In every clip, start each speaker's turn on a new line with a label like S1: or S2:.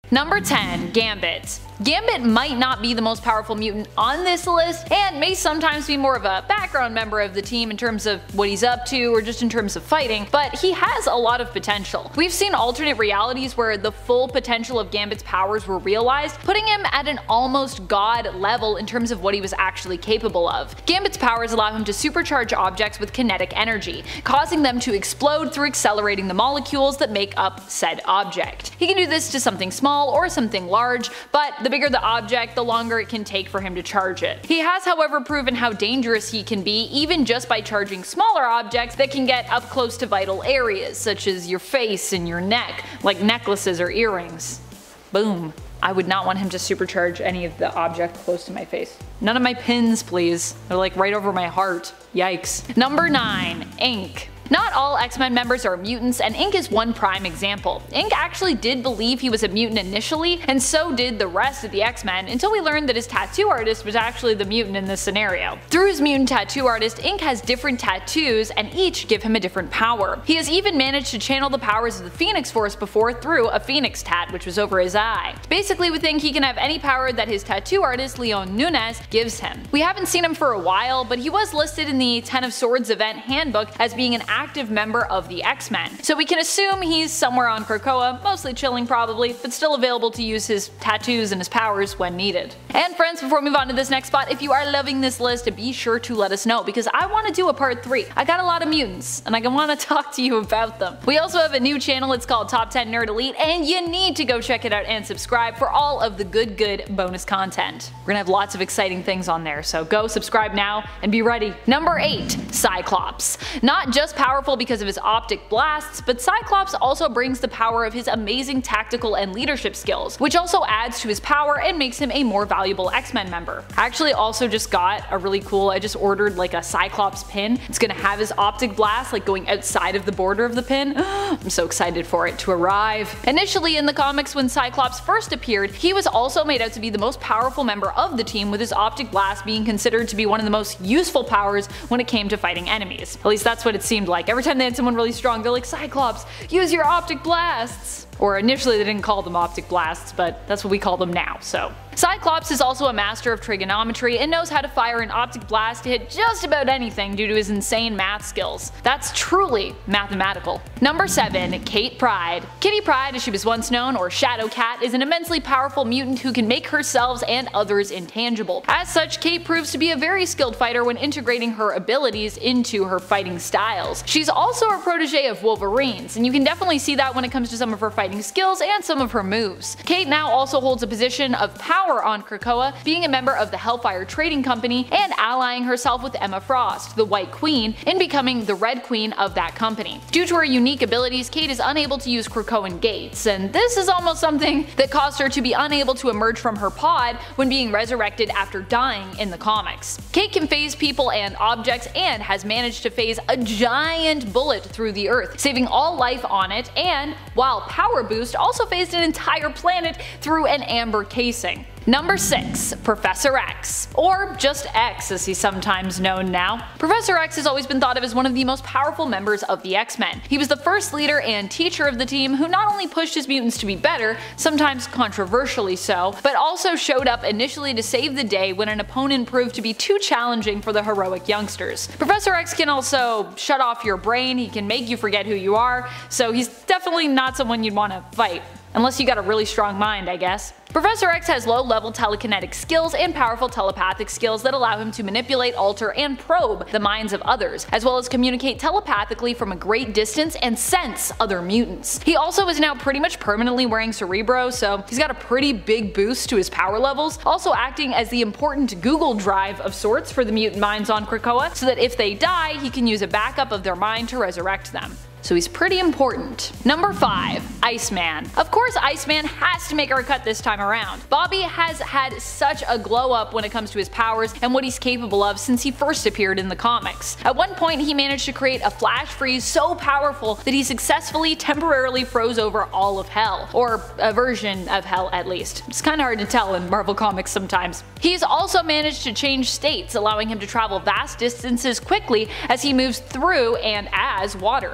S1: Number 10. Gambit. Gambit might not be the most powerful mutant on this list, and may sometimes be more of a background member of the team in terms of what he's up to or just in terms of fighting, but he has a lot of potential. We've seen alternate realities where the full potential of Gambit's powers were realized, putting him at an almost god level in terms of what he was actually capable of. Gambit's powers allow him to supercharge objects with kinetic energy, causing them to explode through accelerating the molecules that make up said object. He can do this to something small or something large, but the bigger the object, the longer it can take for him to charge it. He has, however, proven how dangerous he can be even just by charging smaller objects that can get up close to vital areas, such as your face and your neck, like necklaces or earrings. Boom. I would not want him to supercharge any of the object close to my face. None of my pins, please. They're like right over my heart. Yikes. Number 9. Ink. Not all X-Men members are mutants, and Ink is one prime example. Ink actually did believe he was a mutant initially, and so did the rest of the X-Men, until we learned that his tattoo artist was actually the mutant in this scenario. Through his mutant tattoo artist, Ink has different tattoos, and each give him a different power. He has even managed to channel the powers of the Phoenix Force before through a Phoenix tat, which was over his eye. Basically, with Ink, he can have any power that his tattoo artist, Leon Nunez, gives him. We haven't seen him for a while, but he was listed in the Ten of Swords event handbook as being an active member of the X-Men, so we can assume he's somewhere on Krakoa, mostly chilling probably, but still available to use his tattoos and his powers when needed. And friends, before we move on to this next spot, if you are loving this list, be sure to let us know, because I want to do a part 3. I got a lot of mutants, and I want to talk to you about them. We also have a new channel, it's called Top 10 Nerd Elite, and you need to go check it out and subscribe for all of the good bonus content. We're gonna have lots of exciting things on there, so go subscribe now and be ready. Number 8. Cyclops. Not just powerful because of his optic blasts, but Cyclops also brings the power of his amazing tactical and leadership skills, which also adds to his power and makes him a more valuable X-Men member. I actually also just got a really cool, I just ordered like a Cyclops pin. It's gonna have his optic blast like going outside of the border of the pin. I'm so excited for it to arrive. Initially in the comics, when Cyclops first appeared, he was also made out to be the most powerful member of the team, with his optic blast being considered to be one of the most useful powers when it came to fighting enemies. At least that's what it seemed like. Every time they had someone really strong, they're like, Cyclops, use your optic blasts! Or initially they didn't call them optic blasts, but that's what we call them now, so. Cyclops is also a master of trigonometry and knows how to fire an optic blast to hit just about anything due to his insane math skills. That's truly mathematical. Number 7. Kate Pryde. Kitty Pryde, as she was once known, or Shadow Cat, is an immensely powerful mutant who can make herself and others intangible. As such, Kate proves to be a very skilled fighter when integrating her abilities into her fighting styles. She's also a protege of Wolverine's, and you can definitely see that when it comes to some of her fighting skills and some of her moves. Kate now also holds a position of power on Krakoa, being a member of the Hellfire Trading Company and allying herself with Emma Frost, the White Queen, in becoming the Red Queen of that company. Due to her unique abilities, Kate is unable to use Krakoan gates, and this is almost something that caused her to be unable to emerge from her pod when being resurrected after dying in the comics. Kate can phase people and objects, and has managed to phase a giant bullet through the earth, saving all life on it, and, while Power Boost, also phased an entire planet through an amber casing. Number 6. Professor X, or just X as he's sometimes known now. Professor X has always been thought of as one of the most powerful members of the X-Men. He was the first leader and teacher of the team who not only pushed his mutants to be better, sometimes controversially so, but also showed up initially to save the day when an opponent proved to be too challenging for the heroic youngsters. Professor X can also shut off your brain, he can make you forget who you are, so he's definitely not someone you'd want to fight. Unless you got a really strong mind, I guess. Professor X has low-level telekinetic skills and powerful telepathic skills that allow him to manipulate, alter, and probe the minds of others, as well as communicate telepathically from a great distance and sense other mutants. He also is now pretty much permanently wearing Cerebro, so he's got a pretty big boost to his power levels, also acting as the important Google Drive of sorts for the mutant minds on Krakoa, so that if they die, he can use a backup of their mind to resurrect them. So he's pretty important. Number 5. Iceman. Of course Iceman has to make our cut this time around. Bobby has had such a glow up when it comes to his powers and what he's capable of since he first appeared in the comics. At one point he managed to create a flash freeze so powerful that he successfully temporarily froze over all of Hell, or a version of Hell at least. It's kinda hard to tell in Marvel Comics sometimes. He's also managed to change states, allowing him to travel vast distances quickly as he moves through and as water. He can also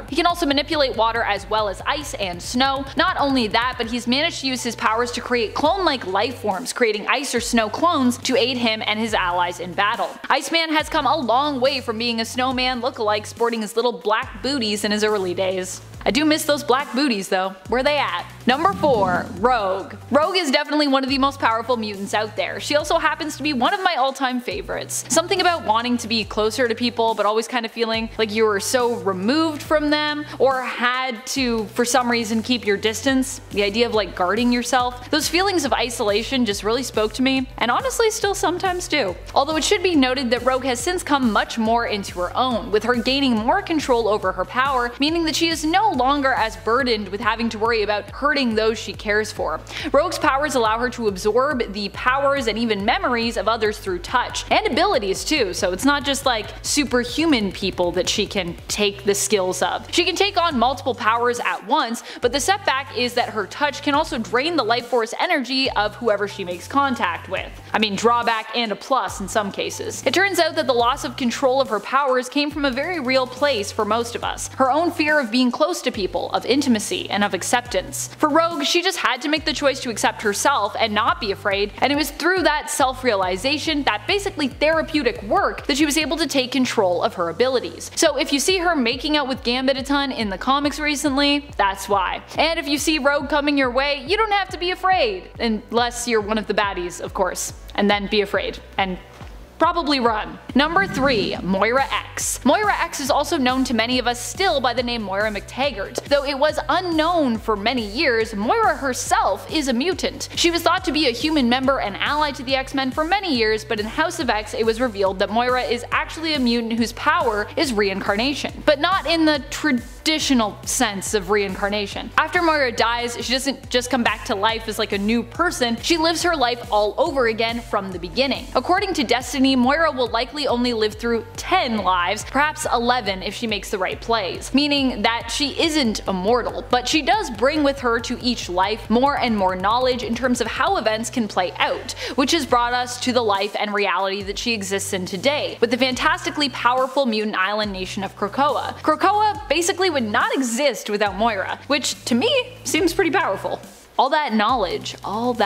S1: also manipulate water as well as ice and snow. Not only that, but he's managed to use his powers to create clone-like life forms, creating ice or snow clones to aid him and his allies in battle. Iceman has come a long way from being a snowman lookalike sporting his little black booties in his early days. I do miss those black booties though. Where they at? Number 4. Rogue. Rogue is definitely one of the most powerful mutants out there. She also happens to be one of my all-time favorites. Something about wanting to be closer to people but always kind of feeling like you were so removed from them or had to for some reason keep your distance. The idea of like guarding yourself. Those feelings of isolation just really spoke to me, and honestly still sometimes do. Although it should be noted that Rogue has since come much more into her own, with her gaining more control over her power, meaning that she is no longer as burdened with having to worry about hurting those she cares for. Rogue's powers allow her to absorb the powers and even memories of others through touch, and abilities too, so it's not just like superhuman people that she can take the skills of. She can take on multiple powers at once, but the setback is that her touch can also drain the life force energy of whoever she makes contact with. I mean, drawback and a plus in some cases. It turns out that the loss of control of her powers came from a very real place for most of us. Her own fear of being close to people, of intimacy, and of acceptance. For Rogue, she just had to make the choice to accept herself and not be afraid, and it was through that self-realization, that basically therapeutic work, that she was able to take control of her abilities. So if you see her making out with Gambit a ton in the comics recently, that's why. And if you see Rogue coming your way, you don't have to be afraid, unless you're one of the baddies, of course. And then be afraid, and probably run. Number 3. Moira X. Moira X is also known to many of us still by the name Moira McTaggart. Though it was unknown for many years, Moira herself is a mutant. She was thought to be a human member and ally to the X-Men for many years, but in House of X it was revealed that Moira is actually a mutant whose power is reincarnation. But not in the traditional sense of reincarnation. After Moira dies, she doesn't just come back to life as like a new person, she lives her life all over again from the beginning. According to Destiny, Moira will likely only live through 10 lives, perhaps 11 if she makes the right plays, meaning that she isn't immortal, but she does bring with her to each life more and more knowledge in terms of how events can play out, which has brought us to the life and reality that she exists in today, with the fantastically powerful mutant island nation of Krakoa. Krakoa basically would not exist without Moira, which to me seems pretty powerful. All that knowledge.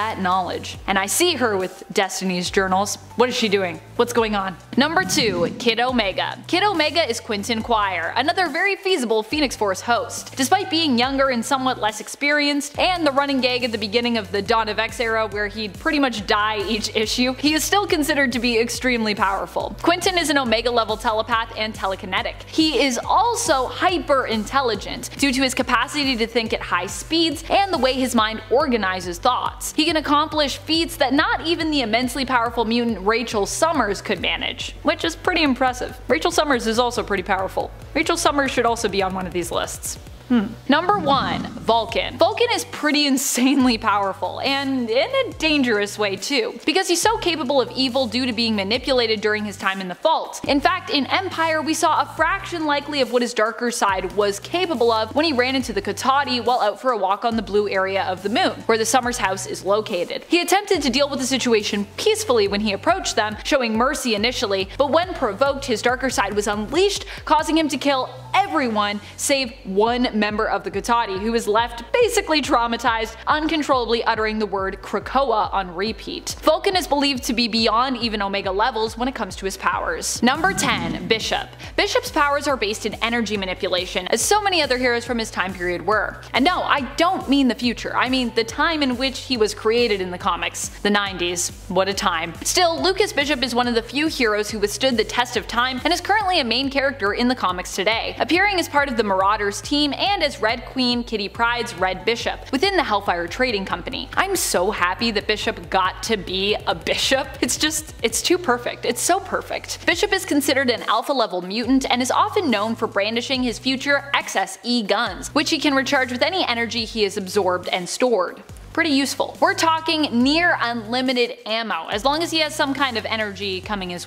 S1: And I see her with Destiny's journals. What is she doing? What's going on? Number 2. Kid Omega. Kid Omega is Quentin Quire, another very feasible Phoenix Force host. Despite being younger and somewhat less experienced, and the running gag at the beginning of the Dawn of X era where he'd pretty much die each issue, he is still considered to be extremely powerful. Quentin is an Omega level telepath and telekinetic. He is also hyper intelligent due to his capacity to think at high speeds and the way his mind organizes thoughts. He can accomplish feats that not even the immensely powerful mutant Rachel Summers could manage, which is pretty impressive. Rachel Summers is also pretty powerful. Rachel Summers should also be on one of these lists. Number 1. Vulcan. Vulcan is pretty insanely powerful, and in a dangerous way too, because he's so capable of evil due to being manipulated during his time in the Vault. In fact, in Empire we saw a fraction likely of what his darker side was capable of when he ran into the Kotati while out for a walk on the blue area of the moon, where the Summers house is located. He attempted to deal with the situation peacefully when he approached them, showing mercy initially, but when provoked his darker side was unleashed, causing him to kill everyone save one member of the Kotati, who was left basically traumatized, uncontrollably uttering the word Krakoa on repeat. Vulcan is believed to be beyond even Omega levels when it comes to his powers. Number 10. Bishop. Bishop's powers are based in energy manipulation, as so many other heroes from his time period were. And no, I don't mean the future, I mean the time in which he was created in the comics. The 90s. What a time. Still, Lucas Bishop is one of the few heroes who withstood the test of time and is currently a main character in the comics today, appearing as part of the Marauders team and as Red Queen Kitty Pryde's Red Bishop within the Hellfire Trading Company. I'm so happy that Bishop got to be a bishop. It's too perfect. It's so perfect. Bishop is considered an alpha level mutant and is often known for brandishing his future XSE guns, which he can recharge with any energy he has absorbed and stored. Pretty useful. We're talking near unlimited ammo, as long as he has some kind of energy coming his way.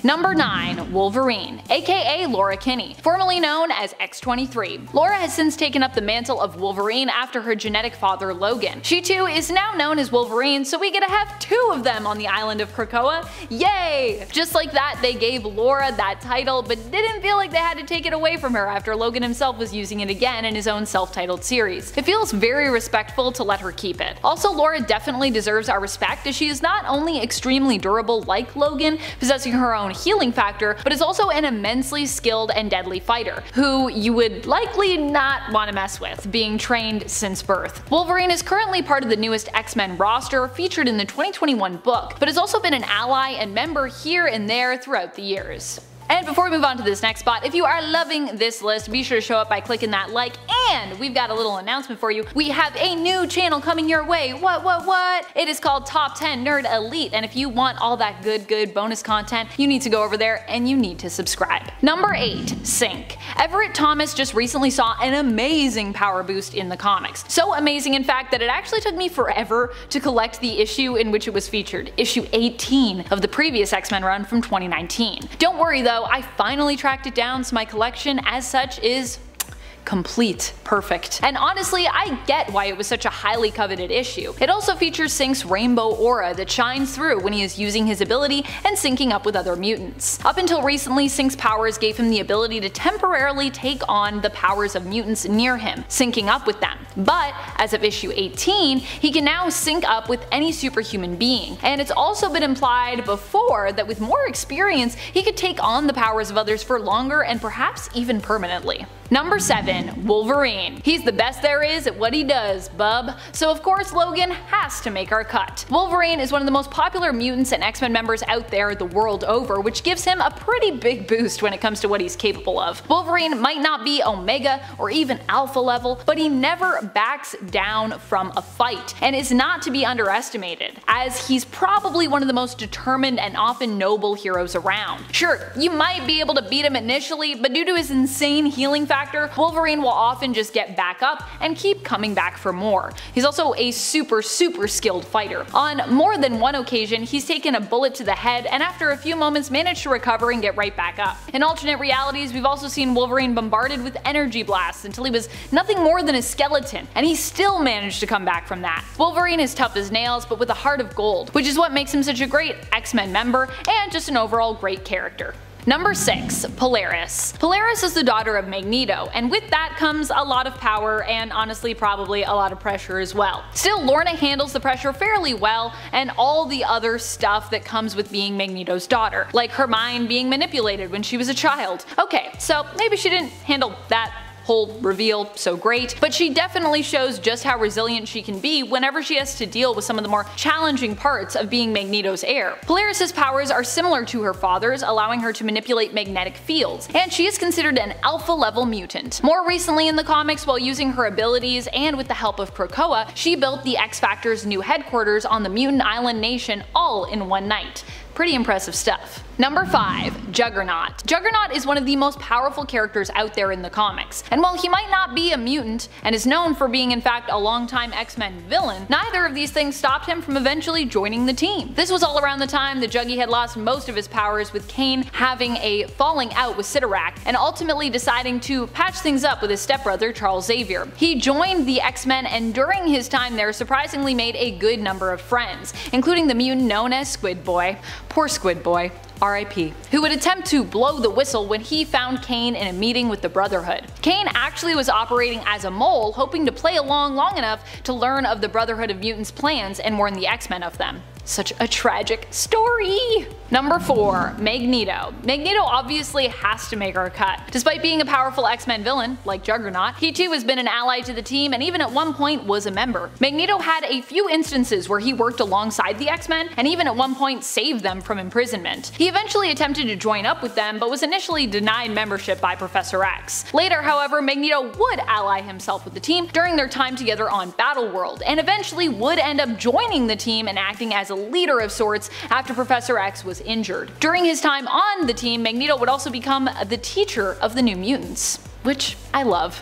S1: Number 9. Wolverine, aka Laura Kinney, formerly known as X-23. Laura has since taken up the mantle of Wolverine after her genetic father Logan. She too is now known as Wolverine, so we get to have 2 of them on the island of Krakoa. Yay! Just like that, they gave Laura that title, but didn't feel like they had to take it away from her after Logan himself was using it again in his own self-titled series. It feels very respectful to let her keep it. Also, Laura definitely deserves our respect as she is not only extremely durable like Logan, possessing her own healing factor, but is also an immensely skilled and deadly fighter, who you would likely not want to mess with, being trained since birth. Wolverine is currently part of the newest X-Men roster, featured in the 2021 book, but has also been an ally and member here and there throughout the years. And before we move on to this next spot, if you are loving this list, be sure to show up by clicking that like, and we've got a little announcement for you. We have a new channel coming your way. What? It is called Top 10 Nerd Elite, and if you want all that good bonus content, you need to go over there and you need to subscribe. Number 8. Synch. Everett Thomas just recently saw an amazing power boost in the comics. So amazing in fact that it actually took me forever to collect the issue in which it was featured, issue 18 of the previous X-Men run from 2019. Don't worry though, I finally tracked it down, so my collection as such is complete. Perfect. And honestly, I get why it was such a highly coveted issue. It also features Synch's rainbow aura that shines through when he is using his ability and syncing up with other mutants. Up until recently, Synch's powers gave him the ability to temporarily take on the powers of mutants near him, syncing up with them. But as of issue 18, he can now sync up with any superhuman being. And it's also been implied before that with more experience, he could take on the powers of others for longer and perhaps even permanently. Number 7. Wolverine. He's the best there is at what he does, bub. So of course Logan has to make our cut. Wolverine is one of the most popular mutants and X-Men members out there the world over, which gives him a pretty big boost when it comes to what he's capable of. Wolverine might not be Omega or even Alpha level, but he never backs down from a fight, and is not to be underestimated, as he's probably one of the most determined and often noble heroes around. Sure, you might be able to beat him initially, but due to his insane healing factor, Wolverine will often just get back up and keep coming back for more. He's also a super skilled fighter. On more than one occasion, he's taken a bullet to the head and after a few moments managed to recover and get right back up. In alternate realities, we've also seen Wolverine bombarded with energy blasts until he was nothing more than a skeleton, and he still managed to come back from that. Wolverine is tough as nails, but with a heart of gold, which is what makes him such a great X-Men member and just an overall great character. Number 6. Polaris. Polaris is the daughter of Magneto, and with that comes a lot of power and honestly probably a lot of pressure as well. Still, Lorna handles the pressure fairly well and all the other stuff that comes with being Magneto's daughter, like her mind being manipulated when she was a child. Okay, so maybe she didn't handle that whole reveal so great, but she definitely shows just how resilient she can be whenever she has to deal with some of the more challenging parts of being Magneto's heir. Polaris' powers are similar to her father's, allowing her to manipulate magnetic fields, and she is considered an alpha level mutant. More recently in the comics, while using her abilities and with the help of Krakoa, she built the X-Factor's new headquarters on the mutant island nation all in one night. Pretty impressive stuff. Number 5. Juggernaut. Juggernaut is one of the most powerful characters out there in the comics, and while he might not be a mutant, and is known for being in fact a longtime X-Men villain, neither of these things stopped him from eventually joining the team. This was all around the time that Juggy had lost most of his powers, with Kane having a falling out with Cyttorak, and ultimately deciding to patch things up with his stepbrother Charles Xavier. He joined the X-Men, and during his time there surprisingly made a good number of friends, including the mutant known as Squid Boy. Poor Squid Boy. R.I.P. Who would attempt to blow the whistle when he found Kane in a meeting with the Brotherhood. Kane actually was operating as a mole, hoping to play along long enough to learn of the Brotherhood of Mutants' plans and warn the X-Men of them. Such a tragic story! Number 4. Magneto. Magneto obviously has to make our cut. Despite being a powerful X-Men villain, like Juggernaut, he too has been an ally to the team and even at one point was a member. Magneto had a few instances where he worked alongside the X-Men and even at one point saved them from imprisonment. He eventually attempted to join up with them but was initially denied membership by Professor X. Later, however, Magneto would ally himself with the team during their time together on Battleworld, and eventually would end up joining the team and acting as a leader of sorts after Professor X was injured. During his time on the team, Magneto would also become the teacher of the New Mutants, which I love.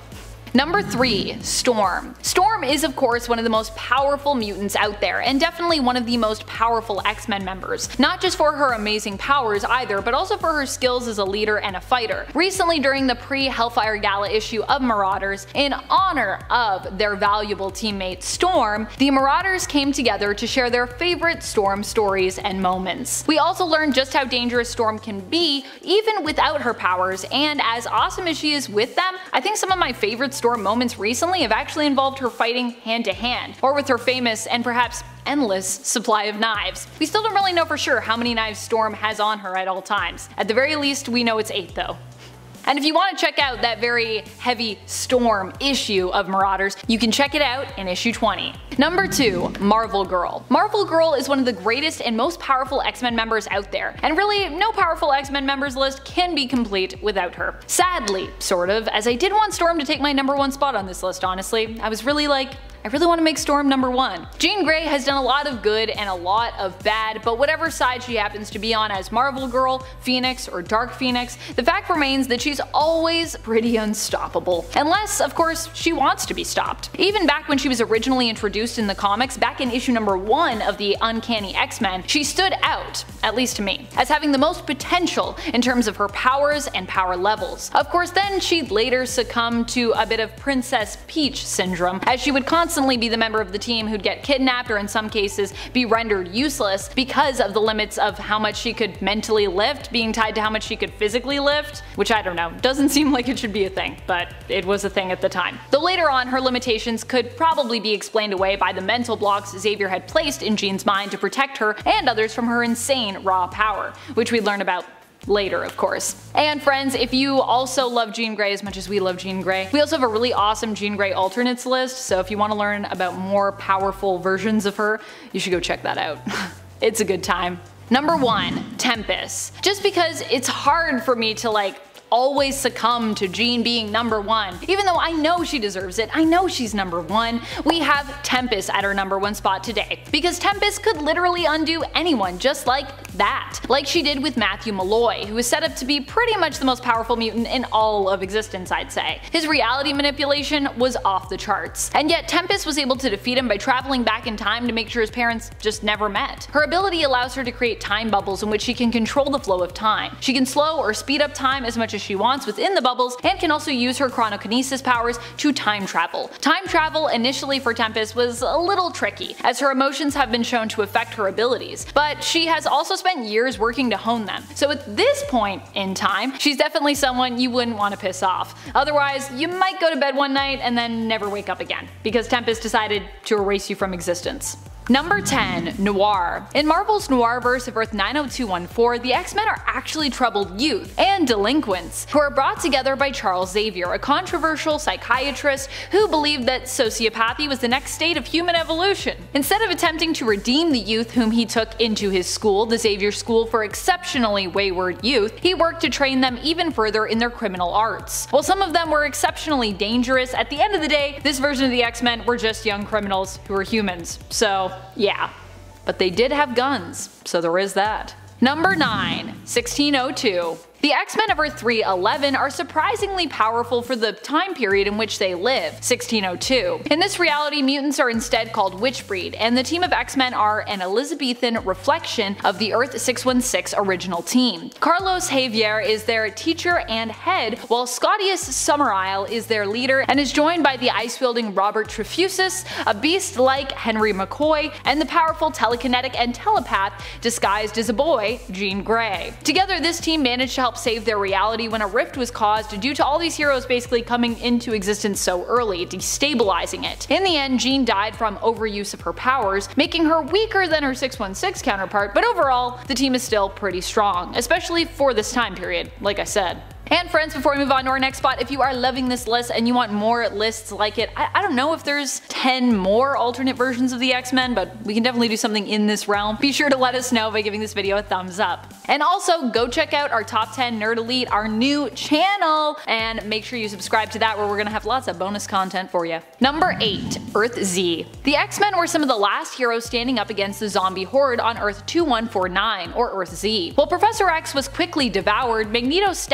S1: Number 3. Storm. Storm is of course one of the most powerful mutants out there, and definitely one of the most powerful X-Men members. Not just for her amazing powers either, but also for her skills as a leader and a fighter. Recently during the pre-Hellfire Gala issue of Marauders, in honor of their valuable teammate Storm, the Marauders came together to share their favorite Storm stories and moments. We also learned just how dangerous Storm can be even without her powers, and as awesome as she is with them, I think some of my favorite Storm moments recently have actually involved her fighting hand to hand, or with her famous and perhaps endless supply of knives. We still don't really know for sure how many knives Storm has on her at all times. At the very least, we know it's 8 though. And if you want to check out that very heavy Storm issue of Marauders, you can check it out in issue 20. Number 2. Marvel Girl. Marvel Girl is one of the greatest and most powerful X-Men members out there, and really no powerful X-Men members list can be complete without her. Sadly, sort of, as I did want Storm to take my number 1 spot on this list honestly. I was really like, I really want to make Storm number 1. Jean Grey has done a lot of good and a lot of bad, but whatever side she happens to be on as Marvel Girl, Phoenix, or Dark Phoenix, the fact remains that she's always pretty unstoppable. Unless, of course, she wants to be stopped. Even back when she was originally introduced in the comics, back in issue number 1 of the Uncanny X-Men, she stood out, at least to me, as having the most potential in terms of her powers and power levels. Of course, then she'd later succumb to a bit of Princess Peach syndrome, as she would constantly be the member of the team who'd get kidnapped or in some cases be rendered useless because of the limits of how much she could mentally lift being tied to how much she could physically lift, which I don't know, doesn't seem like it should be a thing, but it was a thing at the time. Though later on her limitations could probably be explained away by the mental blocks Xavier had placed in Jean's mind to protect her and others from her insane raw power, which we'd learn about later, of course. And friends, if you also love Jean Grey as much as we love Jean Grey, we also have a really awesome Jean Grey alternates list, so if you want to learn about more powerful versions of her, you should go check that out. It's a good time. Number 1. Tempest. Just because it's hard for me to always succumb to Jean being number 1. Even though I know she deserves it, I know she's number 1, we have Tempest at her number 1 spot today. Because Tempest could literally undo anyone just like that. Like she did with Matthew Malloy, who is set up to be pretty much the most powerful mutant in all of existence, I'd say. His reality manipulation was off the charts. And yet Tempest was able to defeat him by traveling back in time to make sure his parents just never met. Her ability allows her to create time bubbles in which she can control the flow of time. She can slow or speed up time as much as she wants within the bubbles, and can also use her chronokinesis powers to time travel. Time travel initially for Tempest was a little tricky, as her emotions have been shown to affect her abilities, but she has also spent years working to hone them. So at this point in time, she's definitely someone you wouldn't want to piss off. Otherwise, you might go to bed one night and then never wake up again, because Tempest decided to erase you from existence. Number 10. Noir. In Marvel's Noirverse of Earth 90214, the X-Men are actually troubled youth and delinquents who are brought together by Charles Xavier, a controversial psychiatrist who believed that sociopathy was the next state of human evolution. Instead of attempting to redeem the youth whom he took into his school, the Xavier School for Exceptionally Wayward Youth, he worked to train them even further in their criminal arts. While some of them were exceptionally dangerous, at the end of the day, this version of the X-Men were just young criminals who were humans. So yeah, but they did have guns, so there is that. Number 9. 1602. The X-Men of Earth 311 are surprisingly powerful for the time period in which they live, 1602. In this reality, mutants are instead called Witchbreed, and the team of X-Men are an Elizabethan reflection of the Earth 616 original team. Carlos Xavier is their teacher and head, while Scotius Summerisle is their leader and is joined by the ice-wielding Robert Trefusis, a beast like Henry McCoy, and the powerful telekinetic and telepath disguised as a boy, Jean Grey. Together, this team managed to help save their reality when a rift was caused due to all these heroes basically coming into existence so early, destabilizing it. In the end, Jean died from overuse of her powers, making her weaker than her 616 counterpart, but overall, the team is still pretty strong, especially for this time period, like I said. And friends, before we move on to our next spot, if you are loving this list and you want more lists like it, I don't know if there's 10 more alternate versions of the X-Men, but we can definitely do something in this realm. Be sure to let us know by giving this video a thumbs up. And also, go check out our Top 10 Nerd Elite, our new channel, and make sure you subscribe to that where we're gonna have lots of bonus content for you. Number 8. Earth Z. The X-Men were some of the last heroes standing up against the zombie horde on Earth 2149, or Earth Z. While Professor X was quickly devoured, Magneto stepped in to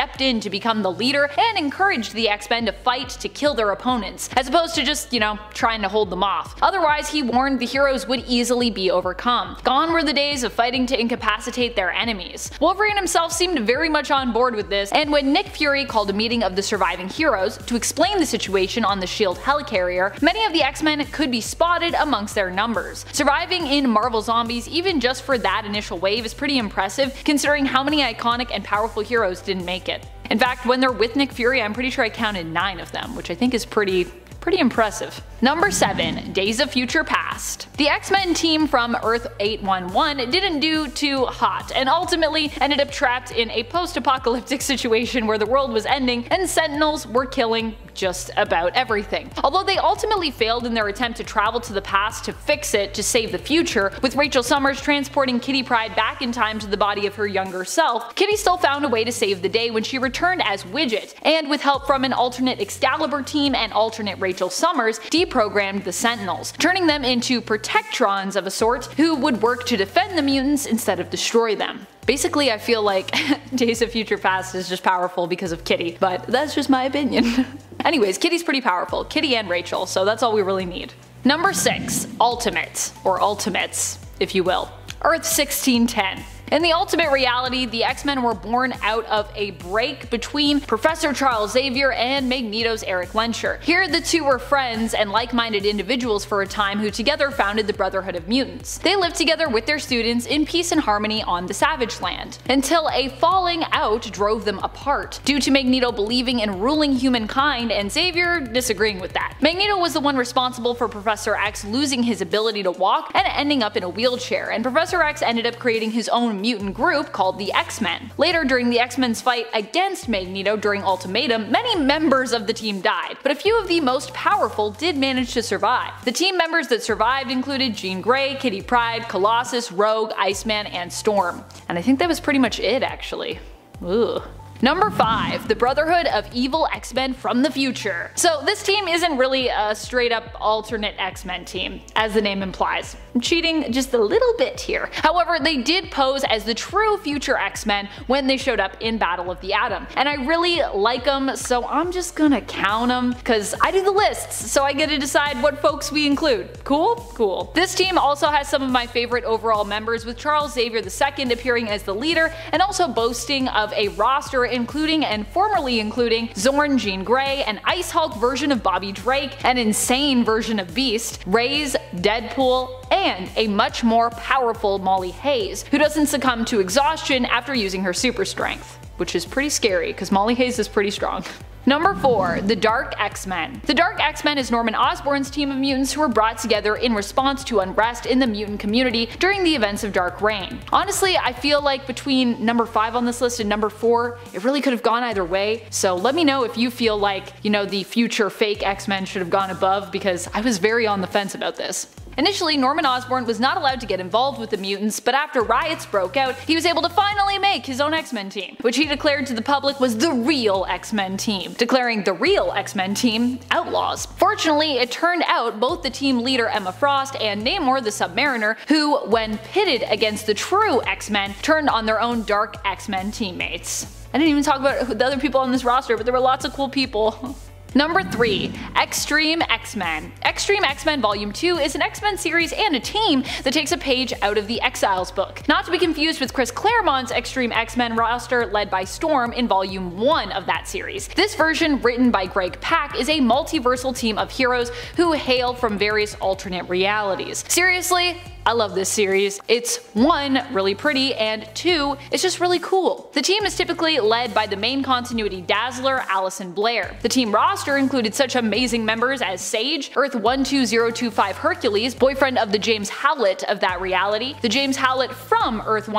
S1: to become the leader and encouraged the X-Men to fight to kill their opponents, as opposed to just, trying to hold them off. Otherwise, he warned the heroes would easily be overcome. Gone were the days of fighting to incapacitate their enemies. Wolverine himself seemed very much on board with this, and when Nick Fury called a meeting of the surviving heroes to explain the situation on the S.H.I.E.L.D. helicarrier, many of the X-Men could be spotted amongst their numbers. Surviving in Marvel Zombies even just for that initial wave is pretty impressive, considering how many iconic and powerful heroes didn't make it. In fact, when they're with Nick Fury, I'm pretty sure I counted 9 of them, which I think is pretty impressive. Number 7. Days of Future Past. The X-Men team from Earth 811 didn't do too hot, and ultimately ended up trapped in a post-apocalyptic situation where the world was ending and Sentinels were killing just about everything. Although they ultimately failed in their attempt to travel to the past to fix it to save the future, with Rachel Summers transporting Kitty Pryde back in time to the body of her younger self, Kitty still found a way to save the day when she returned as Widget, and with help from an alternate Excalibur team and alternate Rachel Summers, deprogrammed the Sentinels, turning them into Protectrons of a sort who would work to defend the mutants instead of destroy them. Basically, I feel like Days of Future Past is just powerful because of Kitty, but that's just my opinion. Anyways, Kitty's pretty powerful, Kitty and Rachel, so that's all we really need. Number 6. Ultimate, or Ultimates, if you will. Earth 1610. In the Ultimate reality, the X-Men were born out of a break between Professor Charles Xavier and Magneto's Eric Lehnsherr. Here the two were friends and like-minded individuals for a time who together founded the Brotherhood of Mutants. They lived together with their students in peace and harmony on the Savage Land, until a falling out drove them apart, due to Magneto believing in ruling humankind and Xavier disagreeing with that. Magneto was the one responsible for Professor X losing his ability to walk and ending up in a wheelchair, and Professor X ended up creating his own mutant group called the X-Men. Later, during the X-Men's fight against Magneto during Ultimatum, many members of the team died, but a few of the most powerful did manage to survive. The team members that survived included Jean Grey, Kitty Pryde, Colossus, Rogue, Iceman, and Storm. And I think that was pretty much it, actually. Ugh. Number 5. The Brotherhood of Evil X-Men from the Future. So this team isn't really a straight up alternate X-Men team, as the name implies. I'm cheating just a little bit here. However, they did pose as the true future X-Men when they showed up in Battle of the Atom, and I really like them, so I'm just gonna count them, cause I do the lists, so I get to decide what folks we include. Cool? Cool. This team also has some of my favorite overall members, with Charles Xavier II appearing as the leader, and also boasting of a roster including and formerly including Zorn, Jean Grey, an Ice Hulk version of Bobby Drake, an insane version of Beast, Raze, Deadpool, and a much more powerful Molly Hayes, who doesn't succumb to exhaustion after using her super strength. Which is pretty scary, because Molly Hayes is pretty strong. Number 4. The Dark X-Men. The Dark X-Men is Norman Osborn's team of mutants who were brought together in response to unrest in the mutant community during the events of Dark Reign. Honestly, I feel like between number 5 on this list and number 4, it really could have gone either way, so let me know if you feel like, the future fake X-Men should have gone above, because I was very on the fence about this. Initially, Norman Osborn was not allowed to get involved with the mutants, but after riots broke out, he was able to finally make his own X-Men team, which he declared to the public was the real X-Men team, declaring the real X-Men team Outlaws. Fortunately, it turned out both the team leader Emma Frost and Namor the Submariner, who, when pitted against the true X-Men, turned on their own Dark X-Men teammates. I didn't even talk about the other people on this roster, but there were lots of cool people. Number 3. Extreme X-Men. Extreme X-Men Volume 2 is an X-Men series and a team that takes a page out of the Exiles book, not to be confused with Chris Claremont's Extreme X-Men roster led by Storm in Volume 1 of that series. This version, written by Greg Pak, is a multiversal team of heroes who hail from various alternate realities. Seriously, I love this series. It's 1, really pretty, and 2, it's just really cool. The team is typically led by the main continuity Dazzler, Allison Blair. The team roster included such amazing members as Sage, Earth 12025 Hercules, boyfriend of the James Howlett of that reality, the James Howlett from Earth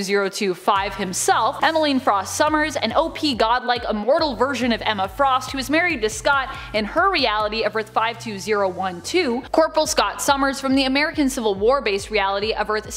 S1: 12025 himself, Emmeline Frost Summers, an OP godlike immortal version of Emma Frost who is married to Scott in her reality of Earth 52012, Corporal Scott Summers from the American Civil War based reality of Earth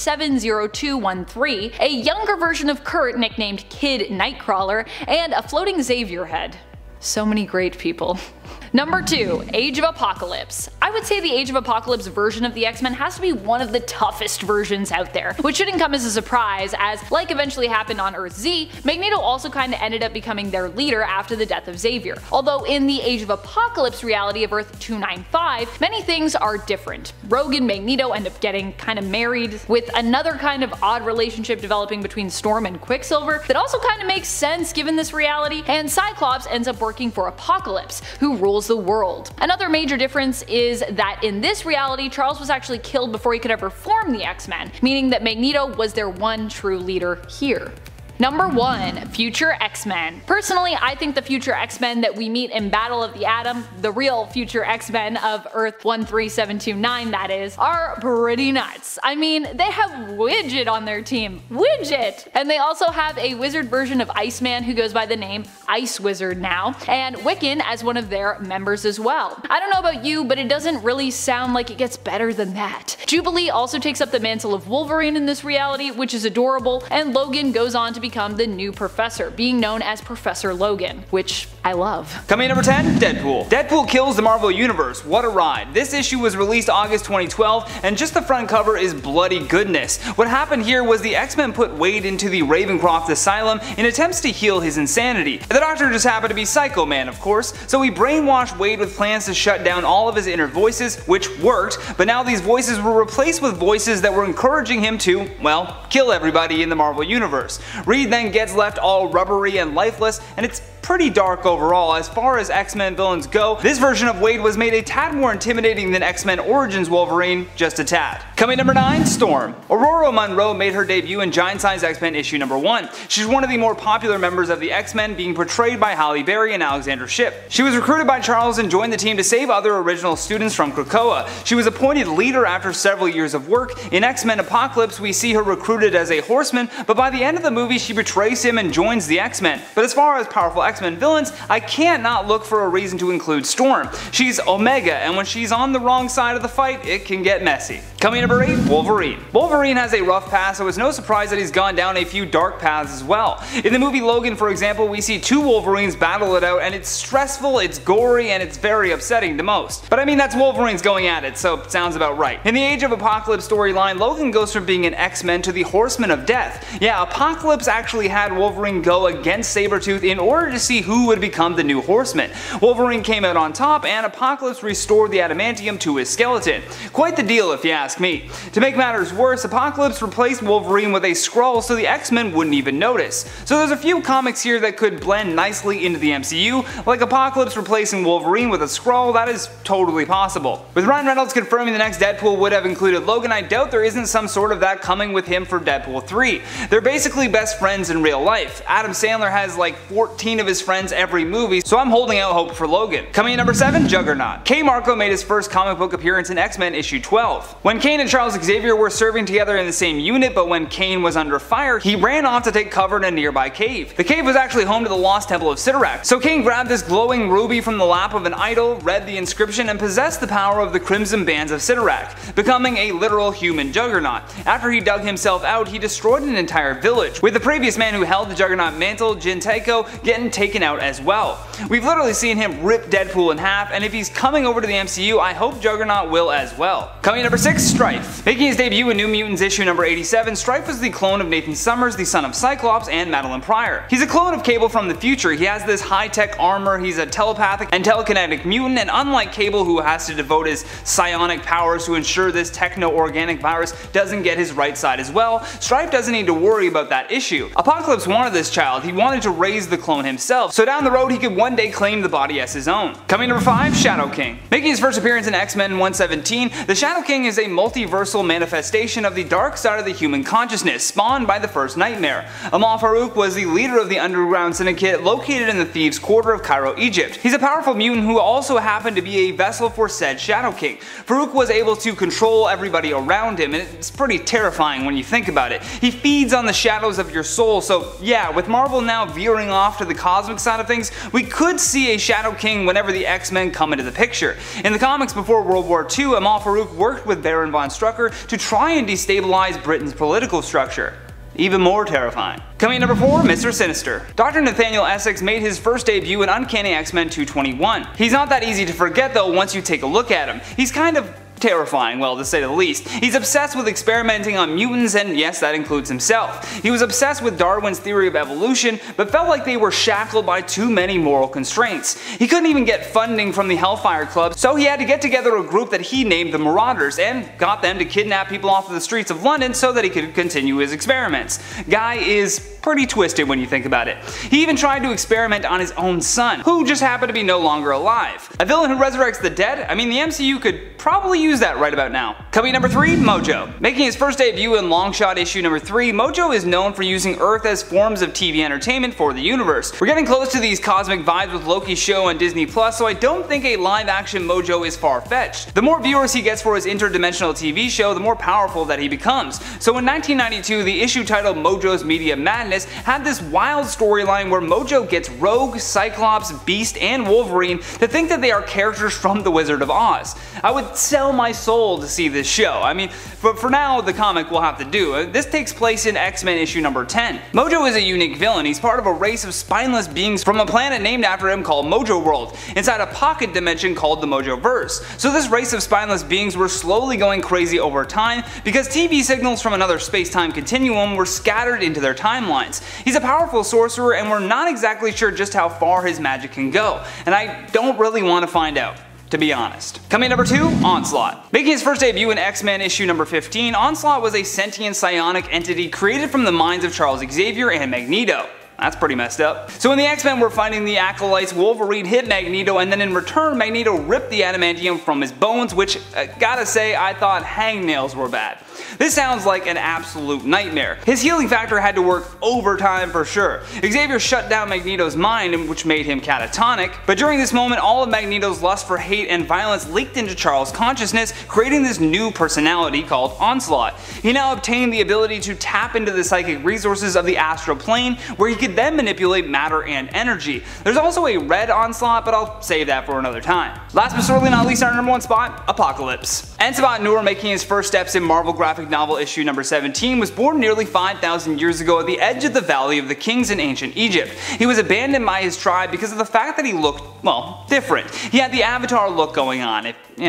S1: 70213, a younger version of Kurt nicknamed Kid Nightcrawler, and a floating Xavier head. So many great people. Number 2. Age of Apocalypse. I would say the Age of Apocalypse version of the X-Men has to be one of the toughest versions out there, which shouldn't come as a surprise as, like eventually happened on Earth Z, Magneto also kinda ended up becoming their leader after the death of Xavier. Although in the Age of Apocalypse reality of Earth 295, many things are different. Rogue and Magneto end up getting kinda married, with another kind of odd relationship developing between Storm and Quicksilver that also kinda makes sense given this reality, and Cyclops ends up working for Apocalypse, who rules the world. Another major difference is that in this reality, Charles was actually killed before he could ever form the X-Men, meaning that Magneto was their one true leader here. Number 1. Future X-Men. Personally, I think the future X-Men that we meet in Battle of the Atom, the real future X-Men of Earth 13729 that is, are pretty nuts. I mean, they have Widget on their team. Widget! And they also have a wizard version of Iceman who goes by the name Ice Wizard now, and Wiccan as one of their members as well. I don't know about you, but it doesn't really sound like it gets better than that. Jubilee also takes up the mantle of Wolverine in this reality, which is adorable, and Logan goes on to become the new Professor, being known as Professor Logan, which I love.
S2: Coming in number 10, Deadpool. Deadpool kills the Marvel Universe. What a ride. This issue was released August 2012, and just the front cover is bloody goodness. What happened here was the X-Men put Wade into the Ravencroft Asylum in attempts to heal his insanity. The doctor just happened to be Psycho Man, of course, so he brainwashed Wade with plans to shut down all of his inner voices, which worked, but now these voices were replaced with voices that were encouraging him to, well, kill everybody in the Marvel Universe. Reed then gets left all rubbery and lifeless, and it's pretty dark overall. As far as X-Men villains go, this version of Wade was made a tad more intimidating than X-Men Origins Wolverine, just a tad. Coming number 9, Storm. Aurora Monroe made her debut in Giant Size X-Men issue number 1. She's one of the more popular members of the X-Men, being portrayed by Halle Berry and Alexander Shipp. She was recruited by Charles and joined the team to save other original students from Krakoa. She was appointed leader after several years of work. In X-Men Apocalypse, we see her recruited as a horseman, but by the end of the movie she betrays him and joins the X-Men. But as far as powerful X-Men villains, I can't not look for a reason to include Storm. She's Omega, and when she's on the wrong side of the fight, it can get messy. Coming number 8, Wolverine. Wolverine has a rough past, so it's no surprise that he's gone down a few dark paths as well. In the movie Logan, for example, we see two Wolverines battle it out, and it's stressful, it's gory, and it's very upsetting the most. But I mean, that's Wolverines going at it, so it sounds about right. In the Age of Apocalypse storyline, Logan goes from being an X-Men to the Horseman of Death. Yeah, Apocalypse actually had Wolverine go against Sabretooth in order to see who would become the new Horseman. Wolverine came out on top, and Apocalypse restored the adamantium to his skeleton. Quite the deal if you ask me. To make matters worse, Apocalypse replaced Wolverine with a Skrull so the X-Men wouldn't even notice. So there's a few comics here that could blend nicely into the MCU, like Apocalypse replacing Wolverine with a Skrull. That is totally possible. With Ryan Reynolds confirming the next Deadpool would have included Logan, I doubt there isn't some sort of that coming with him for Deadpool 3. They're basically best friends in real life. Adam Sandler has like 14 of his friends every movie, so I'm holding out hope for Logan. Coming in number 7, Juggernaut. Kay Marco made his first comic book appearance in X-Men issue 12. When Kane and Charles Xavier were serving together in the same unit, but when Kane was under fire, he ran off to take cover in a nearby cave. The cave was actually home to the lost temple of Cyttorak, so Kane grabbed this glowing ruby from the lap of an idol, read the inscription, and possessed the power of the Crimson Bands of Cyttorak, becoming a literal human Juggernaut. After he dug himself out, he destroyed an entire village, with the previous man who held the Juggernaut mantle, Jin Taiko, getting taken out as well. We've literally seen him rip Deadpool in half, and if he's coming over to the MCU, I hope Juggernaut will as well. Coming in number 6, Strife. Making his debut in New Mutants issue number 87, Strife was the clone of Nathan Summers, the son of Cyclops and Madeline Pryor. He's a clone of Cable from the future. He has this high-tech armor, he's a telepathic and telekinetic mutant, and unlike Cable, who has to devote his psionic powers to ensure this techno-organic virus doesn't get his right side as well, Strife doesn't need to worry about that issue. Apocalypse wanted this child, he wanted to raise the clone himself, so down the road he could one day claim the body as his own. Coming number 5, Shadow King. Making his first appearance in X-Men 117, the Shadow King is a multiversal manifestation of the dark side of the human consciousness, spawned by the first Nightmare. Amal Farouk was the leader of the underground syndicate located in the Thieves' Quarter of Cairo, Egypt. He's a powerful mutant who also happened to be a vessel for said Shadow King. Farouk was able to control everybody around him, and it's pretty terrifying when you think about it. He feeds on the shadows of your soul, so yeah, with Marvel now veering off to the cosmic side of things, we could see a Shadow King whenever the X-Men come into the picture. In the comics before World War II, Amal Farouk worked with Baron von Strucker to try and destabilize Britain's political structure. even more terrifying. Coming in number 4, Mr. Sinister. Dr. Nathaniel Essex made his first debut in Uncanny X-Men 221. He's not that easy to forget though once you take a look at him. He's kind of terrifying, well, to say the least. He's obsessed with experimenting on mutants, and yes, that includes himself. He was obsessed with Darwin's theory of evolution, but felt like they were shackled by too many moral constraints. He couldn't even get funding from the Hellfire Club, so he had to get together a group that he named the Marauders, and got them to kidnap people off of the streets of London so that he could continue his experiments. Guy is pretty twisted when you think about it. He even tried to experiment on his own son, who just happened to be no longer alive. A villain who resurrects the dead? I mean, the MCU could probably use that right about now. Coming number 3, Mojo. Making his first debut in Longshot issue number 3, Mojo is known for using Earth as forms of TV entertainment for the universe. We're getting close to these cosmic vibes with Loki's show on Disney+, so I don't think a live-action Mojo is far-fetched. The more viewers he gets for his interdimensional TV show, the more powerful that he becomes. So in 1992, the issue titled Mojo's Media Madness had this wild storyline where Mojo gets Rogue, Cyclops, Beast, and Wolverine to think that they are characters from The Wizard of Oz. I would sell my soul to see this show. I mean, but for now, the comic will have to do. This takes place in X-Men issue number 10. Mojo is a unique villain. He's part of a race of spineless beings from a planet named after him called Mojo World, inside a pocket dimension called the Mojoverse. So this race of spineless beings were slowly going crazy over time because TV signals from another space-time continuum were scattered into their timelines. He's a powerful sorcerer, and we're not exactly sure just how far his magic can go, and I don't really want to find out, to be honest. Coming number 2, Onslaught. Making his first debut in X-Men issue number 15, Onslaught was a sentient psionic entity created from the minds of Charles Xavier and Magneto. That's pretty messed up. So when the X-Men were fighting the Acolytes, Wolverine hit Magneto, and then in return Magneto ripped the adamantium from his bones, which, gotta say, I thought hangnails were bad. This sounds like an absolute nightmare. His healing factor had to work overtime for sure. Xavier shut down Magneto's mind, which made him catatonic, but during this moment all of Magneto's lust for hate and violence leaked into Charles' consciousness, creating this new personality called Onslaught. He now obtained the ability to tap into the psychic resources of the astral plane, where he could then manipulate matter and energy. There's also a red Onslaught, but I'll save that for another time. Last but certainly not least, our number 1 spot, Apocalypse. And Sabbat Nur, making his first steps in Marvel graphic novel issue number 17, was born nearly 5,000 years ago at the edge of the Valley of the Kings in ancient Egypt. He was abandoned by his tribe because of the fact that he looked, well, different. He had the Avatar look going on,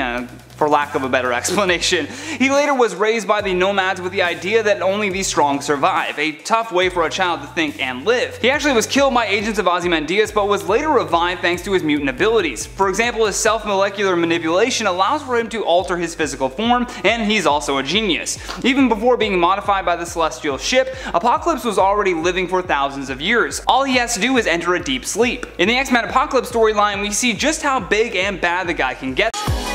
S2: for lack of a better explanation. He later was raised by the nomads with the idea that only the strong survive, a tough way for a child to think and live. He actually was killed by agents of Ozymandias, but was later revived thanks to his mutant abilities. For example, his self-molecular manipulation allows for him to alter his physical form, and he's also a genius. Even before being modified by the celestial ship, Apocalypse was already living for thousands of years. All he has to do is enter a deep sleep. In the X-Men Apocalypse storyline, we see just how big and bad the guy can get.